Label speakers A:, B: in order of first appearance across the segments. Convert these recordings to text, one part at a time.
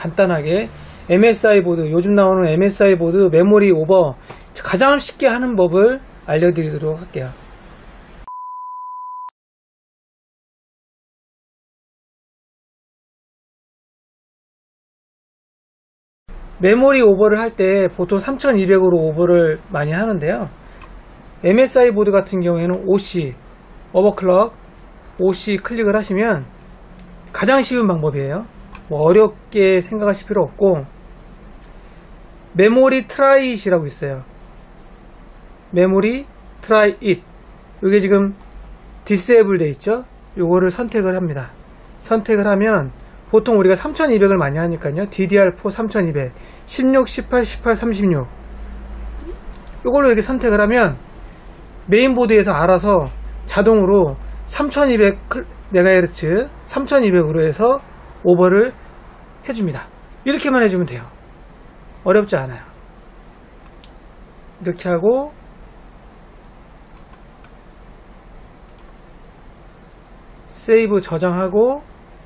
A: 간단하게 MSI 보드, 요즘 나오는 MSI 보드 메모리 오버 가장 쉽게 하는 법을 알려드리도록 할게요. 메모리 오버를 할 때 보통 3200으로 오버를 많이 하는데요. MSI 보드 같은 경우에는 OC, 오버클럭, OC 클릭을 하시면 가장 쉬운 방법이에요. 뭐 어렵게 생각하실 필요 없고, 메모리 트라이잇이라고 있어요. 메모리 트라이잇. 이게 지금 디세이블 돼 있죠. 요거를 선택을 합니다. 선택을 하면 보통 우리가 3200을 많이 하니까요. DDR4 3200, 16, 18, 18, 36 요걸로 이렇게 선택을 하면 메인보드에서 알아서 자동으로 3200MHz 3200으로 해서 오버를 해줍니다. 이렇게만 해주면 돼요. 어렵지 않아요. 이렇게 하고 세이브 저장하고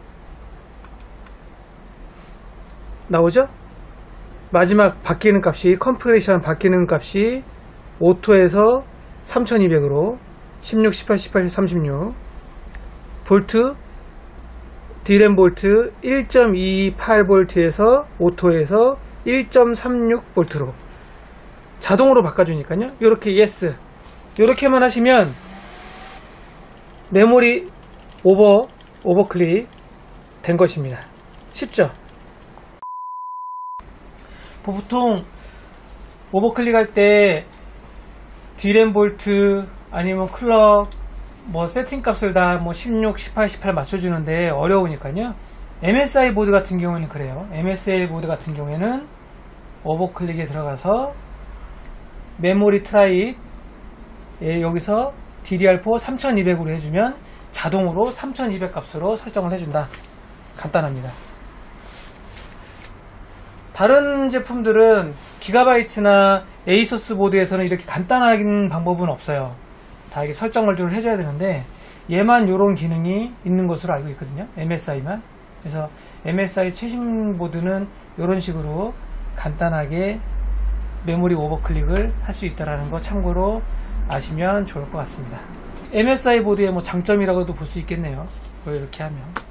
A: 나오죠? 마지막 바뀌는 값이 컨피그레이션 바뀌는 값이 오토에서 3200으로 16, 18, 18, 36 볼트 D램 볼트 1.28V에서 오토에서 1.36V로 자동으로 바꿔주니까요. 이렇게 예스 이렇게만 하시면 메모리 오버클릭 된 것입니다. 쉽죠? 보통 오버클릭 할 때 D램 볼트 아니면 클럭 뭐 세팅 값을 다 뭐 16, 18, 18 맞춰주는데 어려우니까요. MSI 보드 같은 경우는 그래요. MSI 보드 같은 경우에는 오버클릭에 들어가서 메모리 트라이잇 여기서 DDR4 3200으로 해주면 자동으로 3200 값으로 설정을 해준다. 간단합니다. 다른 제품들은 기가바이트나 에이서스 보드에서는 이렇게 간단한 방법은 없어요. 다 이게 설정을 좀 해줘야 되는데 얘만 이런 기능이 있는 것으로 알고 있거든요. MSI만. 그래서 MSI 최신 보드는 이런 식으로 간단하게 메모리 오버클릭을 할 수 있다는 거 참고로 아시면 좋을 것 같습니다. MSI 보드의 뭐 장점이라고도 볼 수 있겠네요. 이렇게 하면.